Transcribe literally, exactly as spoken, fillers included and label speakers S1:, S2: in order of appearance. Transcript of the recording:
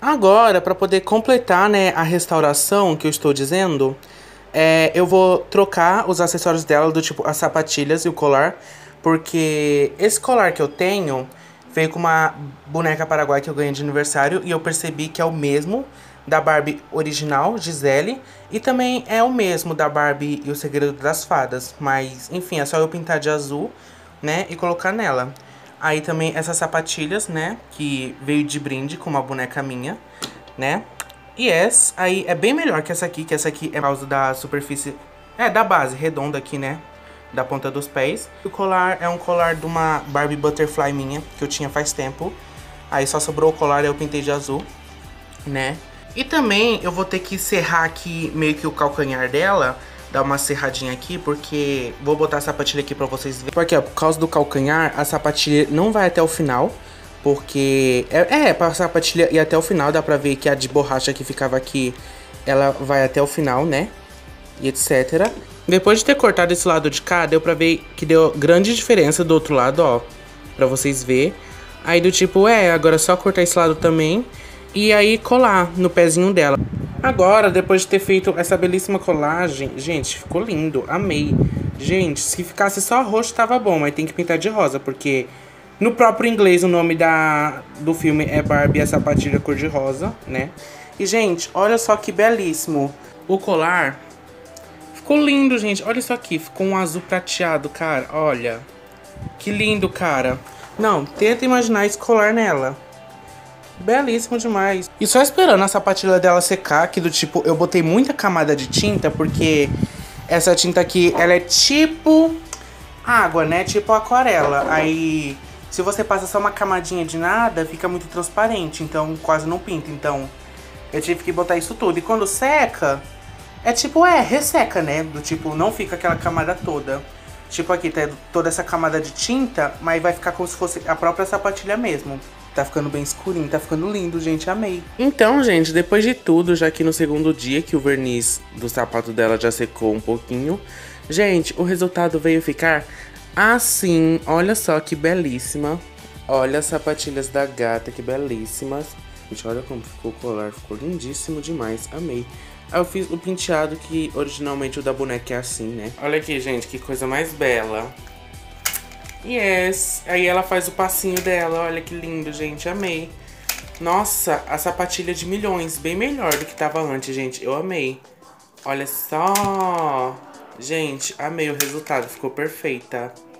S1: Agora, pra poder completar, né, a restauração que eu estou dizendo, é, eu vou trocar os acessórios dela, do tipo as sapatilhas e o colar, porque esse colar que eu tenho veio com uma boneca paraguai que eu ganhei de aniversário e eu percebi que é o mesmo da Barbie original, Gisele, e também é o mesmo da Barbie e o Segredo das Fadas, mas enfim, é só eu pintar de azul, né, e colocar nela. Aí também essas sapatilhas, né, que veio de brinde com uma boneca minha, né. E essa aí é bem melhor que essa aqui, que essa aqui é por causa da superfície, é, da base redonda aqui, né, da ponta dos pés. O colar é um colar de uma Barbie Butterfly minha, que eu tinha faz tempo. Aí só sobrou o colar e eu pintei de azul, né. E também eu vou ter que serrar aqui meio que o calcanhar dela, dar uma serradinha aqui, porque vou botar a sapatilha aqui pra vocês verem. Porque, ó, por causa do calcanhar, a sapatilha não vai até o final, porque... É, é, pra sapatilha ir até o final, dá pra ver que a de borracha que ficava aqui, ela vai até o final, né? E etcétera. Depois de ter cortado esse lado de cá, deu pra ver que deu grande diferença do outro lado, ó. Pra vocês verem. Aí do tipo, é, agora é só cortar esse lado também. E aí colar no pezinho dela. Agora, depois de ter feito essa belíssima colagem, gente, ficou lindo, amei. Gente, se ficasse só roxo tava bom, mas tem que pintar de rosa, porque no próprio inglês o nome da, do filme é Barbie, a sapatilha cor de rosa, né? E, gente, olha só que belíssimo. O colar ficou lindo, gente. Olha isso aqui, ficou um azul prateado, cara, olha. Que lindo, cara. Não, tenta imaginar esse colar nela. Belíssimo demais. E só esperando a sapatilha dela secar, que do tipo, eu botei muita camada de tinta, porque essa tinta aqui, ela é tipo água, né? Tipo aquarela. Aí, se você passa só uma camadinha de nada, fica muito transparente, então quase não pinta. Então, eu tive que botar isso tudo. E quando seca, é tipo, é, resseca, né? Do tipo, não fica aquela camada toda. Tipo aqui, tá toda essa camada de tinta, mas vai ficar como se fosse a própria sapatilha mesmo. Tá ficando bem escurinho, tá ficando lindo, gente, amei. Então, gente, depois de tudo, já que no segundo dia que o verniz do sapato dela já secou um pouquinho, gente, o resultado veio ficar assim. Olha só que belíssima. Olha as sapatilhas da gata, que belíssimas. Gente, olha como ficou o colar, ficou lindíssimo demais, amei. Aí eu fiz o penteado que originalmente o da boneca é assim, né? Olha aqui, gente, que coisa mais bela. Yes, aí ela faz o passinho dela, olha que lindo, gente, amei. Nossa, a sapatilha de milhões, bem melhor do que tava antes, gente, eu amei. Olha só, gente, amei o resultado, ficou perfeita.